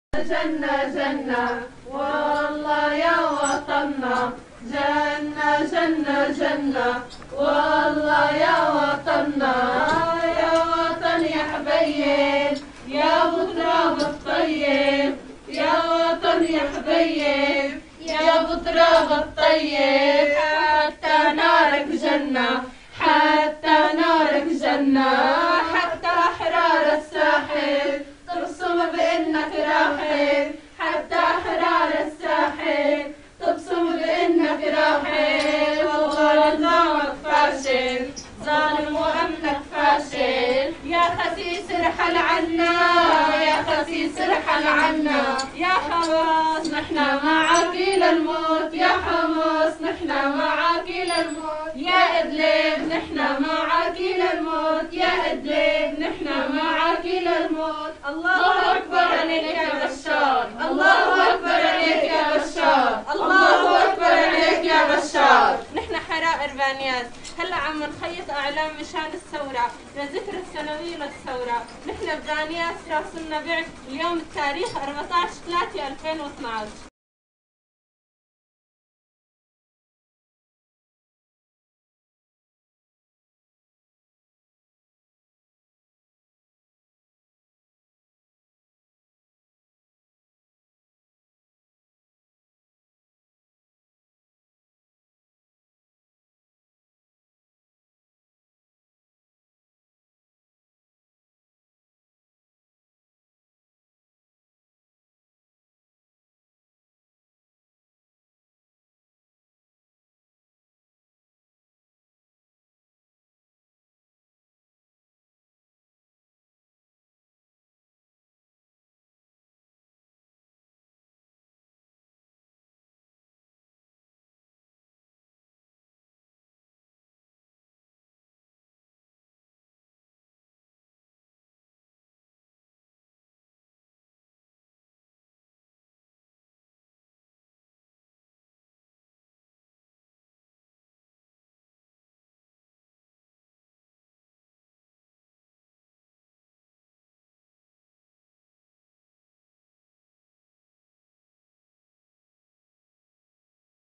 جنة جنة والله يا وطننا، جنة جنة جنة والله يا وطننا، يا وطن يا حبيب يا ابو تراب الطيب، يا وطن يا حبيب يا ابو تراب الطيب، حتى نارك جنة حتى نارك جنة، حتى أحرار الساحل تبصم بإنك راحل، حتى أحرار الساحل تبصم بإنك راحل، والله نظامك فاشل ظالم وأمنك فاشل، يا خسيس ارحل عنا يا خسيس ارحل عنا، يا حماس نحنا معك إلى الموت، يا حماس نحنا معك إلى الموت، يا إدلب نحنا معك إلى الموت، يا إدلب نحنا معك إلى الموت. الله أكبر عليك يا بشار، الله أكبر عليك يا بشار، الله أكبر عليك يا بشار. نحن حرائر بانياس هلا عم نخيط اعلام مشان الثوره لذكرى السنويه للثوره، نحن ببانياس راسلنا بعث اليوم التاريخ 14/3/2012.